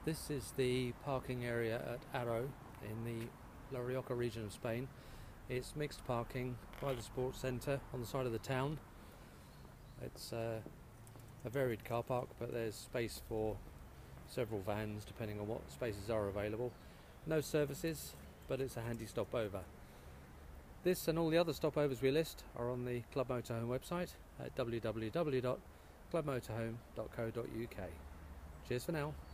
This is the parking area at Haro in the Rioja region of Spain. It's mixed parking by the sports centre on the side of the town. It's a varied car park, but there's space for several vans depending on what spaces are available. No services, but it's a handy stopover. This and all the other stopovers we list are on the Club Motorhome website at www.clubmotorhome.co.uk. Cheers for now.